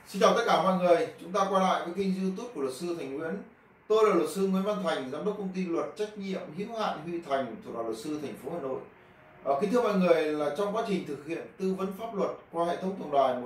Xin chào tất cả mọi người, chúng ta quay lại với kênh YouTube của luật sư Thành Nguyễn. Tôi là luật sư Nguyễn Văn Thành, giám đốc công ty luật trách nhiệm hữu hạn Huy Thành thuộc đoàn luật sư thành phố Hà Nội. Kính thưa mọi người, là trong quá trình thực hiện tư vấn pháp luật qua hệ thống tổng đài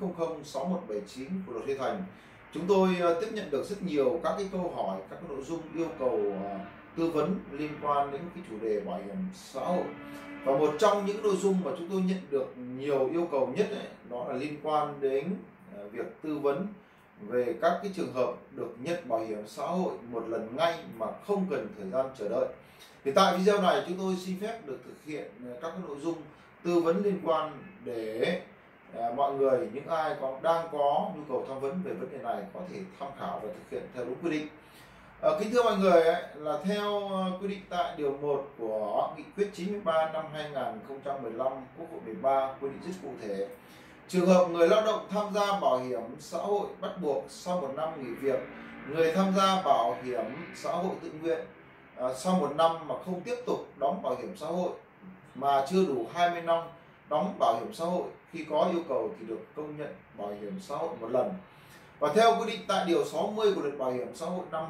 19006179 của luật Huy Thành, chúng tôi tiếp nhận được rất nhiều các cái câu hỏi, các cái nội dung yêu cầu tư vấn liên quan đến cái chủ đề bảo hiểm xã hội. Và một trong những nội dung mà chúng tôi nhận được nhiều yêu cầu nhất đó là liên quan đến việc tư vấn về các cái trường hợp được nhận bảo hiểm xã hội một lần ngay mà không cần thời gian chờ đợi. Thì tại video này chúng tôi xin phép được thực hiện các cái nội dung tư vấn liên quan để mọi người, những ai đang có nhu cầu tham vấn về vấn đề này có thể tham khảo và thực hiện theo đúng quy định. Kính thưa mọi người, là theo quy định tại điều 1 của nghị quyết 93 năm 2015 Quốc hội 13 quy định rất cụ thể. Trường hợp người lao động tham gia bảo hiểm xã hội bắt buộc sau 1 năm nghỉ việc, người tham gia bảo hiểm xã hội tự nguyện sau 1 năm mà không tiếp tục đóng bảo hiểm xã hội mà chưa đủ 20 năm đóng bảo hiểm xã hội, khi có yêu cầu thì được công nhận bảo hiểm xã hội một lần. Và theo quy định tại điều 60 của luật bảo hiểm xã hội năm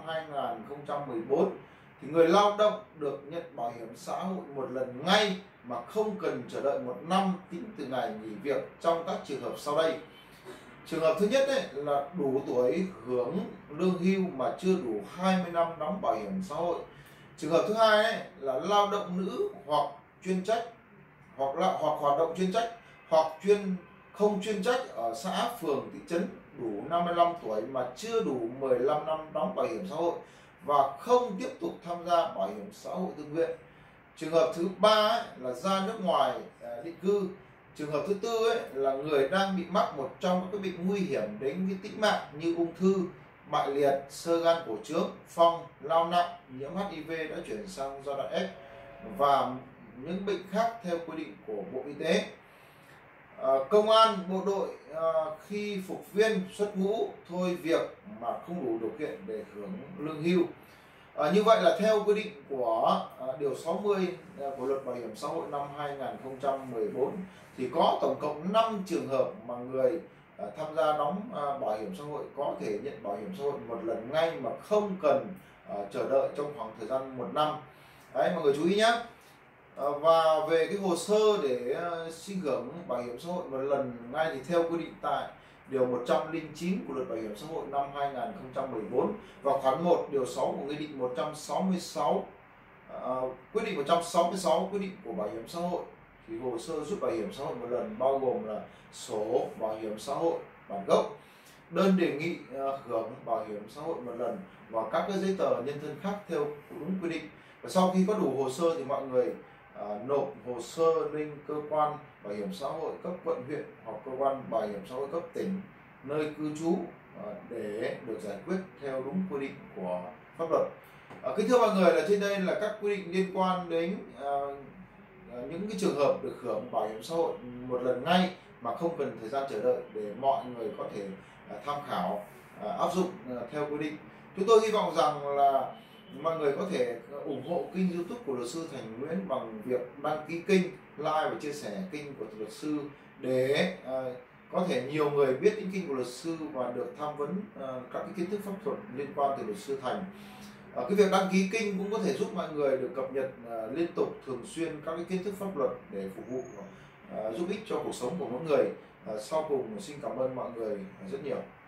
2014 thì người lao động được nhận bảo hiểm xã hội một lần ngay mà không cần chờ đợi 1 năm tính từ ngày nghỉ việc trong các trường hợp sau đây. Trường hợp thứ nhất là đủ tuổi hưởng lương hưu mà chưa đủ 20 năm đóng bảo hiểm xã hội. Trường hợp thứ hai là lao động nữ hoặc chuyên trách hoặc hoạt động chuyên trách hoặc không chuyên trách ở xã, phường, thị trấn đủ 55 tuổi mà chưa đủ 15 năm đóng bảo hiểm xã hội và không tiếp tục tham gia bảo hiểm xã hội tự nguyện. Trường hợp thứ ba là ra nước ngoài định cư. Trường hợp thứ tư là người đang bị mắc một trong các bệnh nguy hiểm đến cái tính mạng như ung thư, bại liệt, xơ gan cổ trướng, phong, lao nặng, nhiễm HIV đã chuyển sang giai đoạn S và những bệnh khác theo quy định của Bộ Y tế. Công an, bộ đội khi phục viên xuất ngũ thôi việc mà không đủ điều kiện để hưởng lương hưu. Như vậy là theo quy định của điều 60 của luật bảo hiểm xã hội năm 2014 thì có tổng cộng 5 trường hợp mà người tham gia đóng bảo hiểm xã hội có thể nhận bảo hiểm xã hội một lần ngay mà không cần chờ đợi trong khoảng thời gian 1 năm. Đấy, mọi người chú ý nhé. Và về cái hồ sơ để xin hưởng bảo hiểm xã hội một lần ngay thì theo quy định tại điều 109 của luật bảo hiểm xã hội năm 2014 và khoản 1 điều 6 của nghị định 166 quyết định 166 quyết định của bảo hiểm xã hội thì hồ sơ rút bảo hiểm xã hội một lần bao gồm là sổ bảo hiểm xã hội bản gốc, đơn đề nghị hưởng bảo hiểm xã hội một lần và các cái giấy tờ nhân thân khác theo đúng quy định. Và sau khi có đủ hồ sơ thì mọi người nộp hồ sơ lên cơ quan bảo hiểm xã hội cấp quận huyện hoặc cơ quan bảo hiểm xã hội cấp tỉnh nơi cư trú để được giải quyết theo đúng quy định của pháp luật. Kính thưa mọi người, là trên đây là các quy định liên quan đến những cái trường hợp được hưởng bảo hiểm xã hội một lần ngay mà không cần thời gian chờ đợi để mọi người có thể tham khảo áp dụng theo quy định. Chúng tôi hy vọng rằng là mọi người có thể ủng hộ kênh YouTube của luật sư Thành Nguyễn bằng việc đăng ký kênh, like và chia sẻ kênh của luật sư để có thể nhiều người biết đến kênh của luật sư và được tham vấn các cái kiến thức pháp luật liên quan từ luật sư Thành. Cái việc đăng ký kênh cũng có thể giúp mọi người được cập nhật liên tục, thường xuyên các cái kiến thức pháp luật để phục vụ giúp ích cho cuộc sống của mỗi người. Sau cùng xin cảm ơn mọi người rất nhiều.